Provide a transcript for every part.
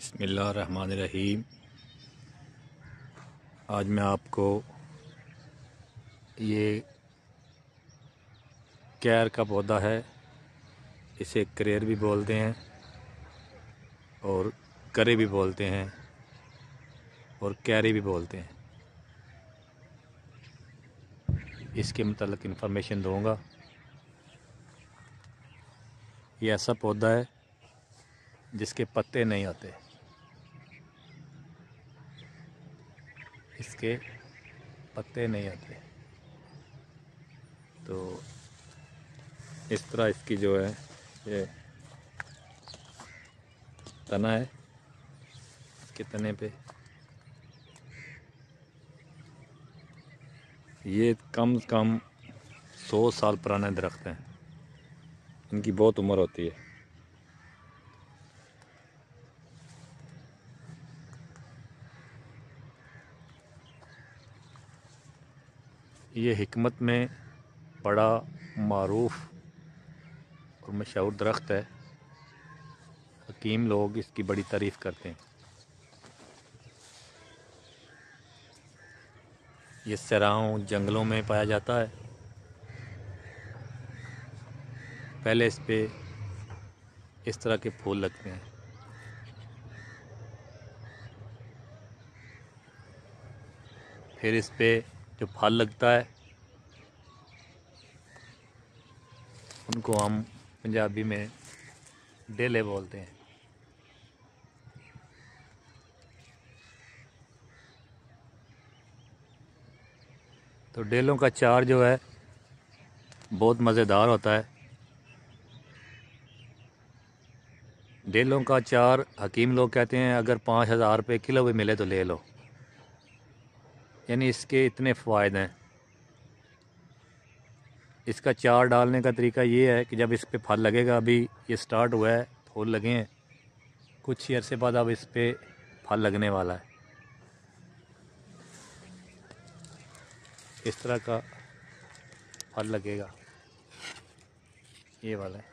बिस्मिल्लाहिर्रहमानिर्रहीम। आज मैं आपको ये कैर का पौधा है, इसे करेर भी बोलते हैं और करे भी बोलते हैं और कैरी भी बोलते हैं, इसके मतलब इन्फॉर्मेशन दूंगा। ये ऐसा पौधा है जिसके पत्ते नहीं होते, इसके पत्ते नहीं होते। तो इस तरह इसकी जो है ये तना है, इसके तने पे ये कम से कम 100 साल पुराने दरख्त हैं, इनकी बहुत उम्र होती है। ये हिकमत में बड़ा मारूफ और मशहूर दरख्त है, हकीम लोग इसकी बड़ी तारीफ़ करते हैं। ये सराहों जंगलों में पाया जाता है। पहले इस पे इस तरह के फूल लगते हैं, फिर इस पे जो फल लगता है उनको हम पंजाबी में डेले बोलते हैं। तो डेलों का चार जो है बहुत मज़ेदार होता है। डेलों का चार हकीम लोग कहते हैं अगर 5,000 रुपये किलो भी मिले तो ले लो, यानी इसके इतने फ़ायदे हैं। इसका चार डालने का तरीका ये है कि जब इस पे फल लगेगा, अभी ये स्टार्ट हुआ है, फूल लगे हैं, कुछ ही अरसे बाद अब इस पे फल लगने वाला है। इस तरह का फल लगेगा, ये वाला है।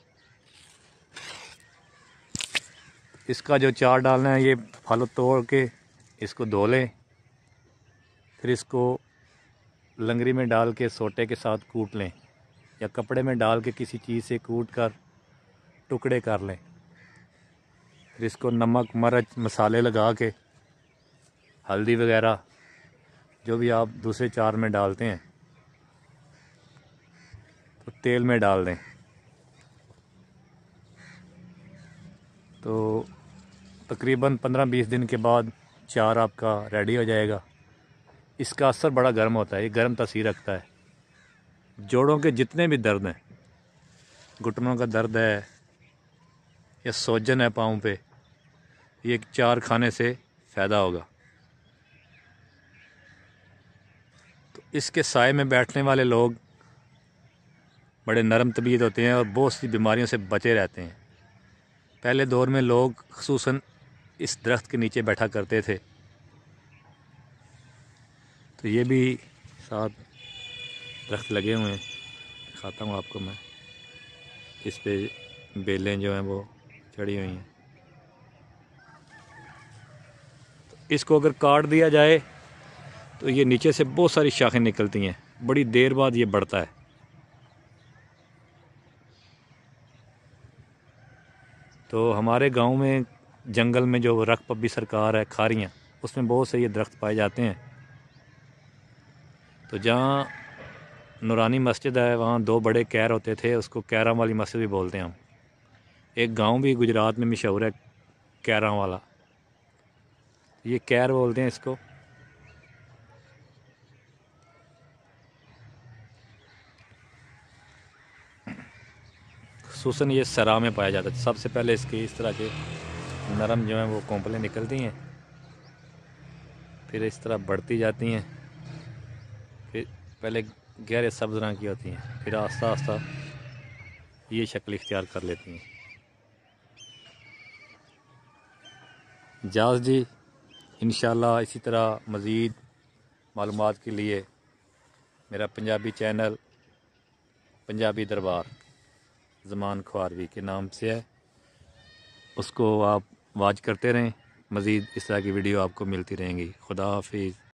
इसका जो चार डालना है, ये फल तोड़ के इसको धो लें, फिर इसको लंगरी में डाल के सोटे के साथ कूट लें या कपड़े में डाल के किसी चीज़ से कूट कर टुकड़े कर लें। फिर इसको नमक मिर्च मसाले लगा के, हल्दी वगैरह जो भी आप दूसरे चार में डालते हैं, तो तेल में डाल दें। तो तकरीबन 15-20 दिन के बाद चार आपका रेडी हो जाएगा। इसका असर बड़ा गर्म होता है, ये गर्म तासीर रखता है। जोड़ों के जितने भी दर्द हैं, घुटनों का दर्द है या सोजन है पाँव पे, ये चार खाने से फ़ायदा होगा। तो इसके साए में बैठने वाले लोग बड़े नरम तबीयत होते हैं और बहुत सी बीमारियों से बचे रहते हैं। पहले दौर में लोग ख़ुसूसन इस दरख्त के नीचे बैठा करते थे। तो ये भी 7 दरख्त लगे हुए हैं, दिखाता हूँ आपको मैं। इस पे बेलें जो हैं वो चढ़ी हुई हैं। तो इसको अगर काट दिया जाए तो ये नीचे से बहुत सारी शाखें निकलती हैं, बड़ी देर बाद ये बढ़ता है। तो हमारे गांव में जंगल में जो रकबी सरकार है, खारियाँ, उसमें बहुत से ये दरख्त पाए जाते हैं। तो जहाँ नूरानी मस्जिद है वहाँ 2 बड़े कैर होते थे, उसको कैरा वाली मस्जिद भी बोलते हैं हम। एक गांव भी गुजरात में मशहूर है कैरा वाला, ये कैर बोलते हैं इसको। खुसूसन ये सरा में पाया जाता है। सबसे पहले इसकी इस तरह के नरम जो हैं वो कोंपलें निकलती हैं, फिर इस तरह बढ़ती जाती हैं, फिर पहले गहरे सब्ज़ रंग की होती हैं, फिर आस्ता आस्ता ये शक्ल इख्तियार कर लेती हैं। जाज़ जी, इंशाल्लाह इसी तरह मज़ीद मालूमात के लिए मेरा पंजाबी चैनल पंजाबी दरबार ज़मान ख्वारवी के नाम से है, उसको आप वॉच करते रहें। मज़ीद इस तरह की वीडियो आपको मिलती रहेंगी। खुदा हाफिज़।